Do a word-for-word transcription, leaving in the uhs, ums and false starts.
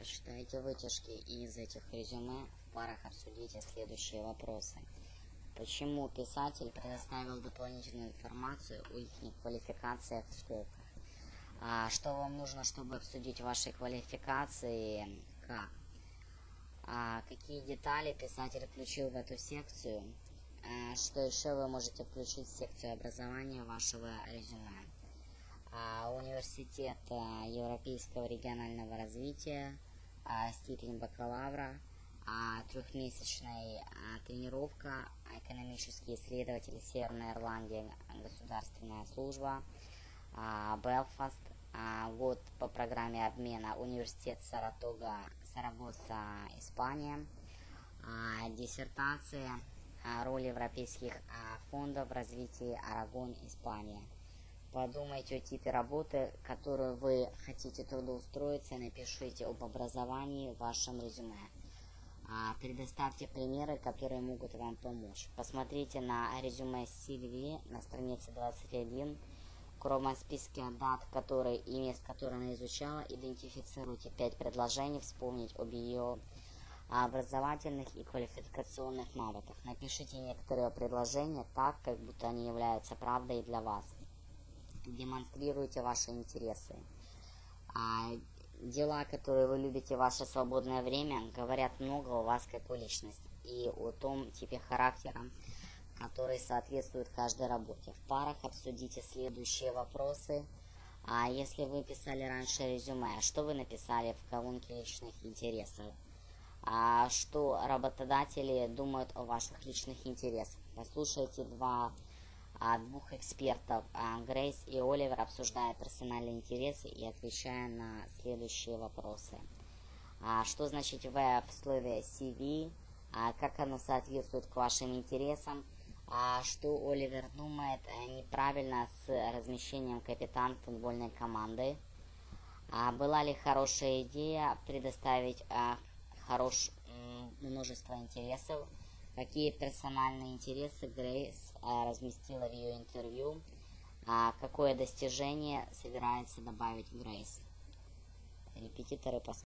прочитайте вытяжки из этих резюме, в парах обсудите следующие вопросы. Почему писатель предоставил дополнительную информацию о их квалификациях в скобках? А что вам нужно, чтобы обсудить ваши квалификации? Как? А какие детали писатель включил в эту секцию? А что еще вы можете включить в секцию образования вашего резюме? А университет а, Европейского регионального развития, а, степень бакалавра, а, трехмесячная а, тренировка, экономический исследователь Северной Ирландии, государственная служба, а, Белфаст, а, год по программе обмена, университет Саратога, Сарагоса, Испания, а, диссертация, а, роль европейских а, фондов в развитии, Арагон, Испания. Подумайте о типе работы, которую вы хотите трудоустроиться, и напишите об образовании в вашем резюме. А, предоставьте примеры, которые могут вам помочь. Посмотрите на резюме си ви на странице двадцать один. В кровном списке дат, которые и мест, которые она изучала, идентифицируйте пять предложений, вспомнить об ее образовательных и квалификационных навыках. Напишите некоторые предложения так, как будто они являются правдой для вас. Демонстрируйте ваши интересы. А, дела, которые вы любите в ваше свободное время, говорят много о вас как о личности и о том типе характера, который соответствует каждой работе. В парах обсудите следующие вопросы. А если вы писали раньше резюме, что вы написали в колонке личных интересов? А что работодатели думают о ваших личных интересах? Послушайте два а, двух экспертов, а, Грейс и Оливер, обсуждая персональные интересы и отвечая на следующие вопросы. А, что значит в в слове си ви? А, как оно соответствует к вашим интересам? А, что Оливер думает а, неправильно с размещением капитан футбольной команды? А, была ли хорошая идея предоставить а, хорош, множество интересов? Какие персональные интересы Грейс а, разместила в ее интервью? А, какое достижение собирается добавить Грейс? Репетиторы посмотрят.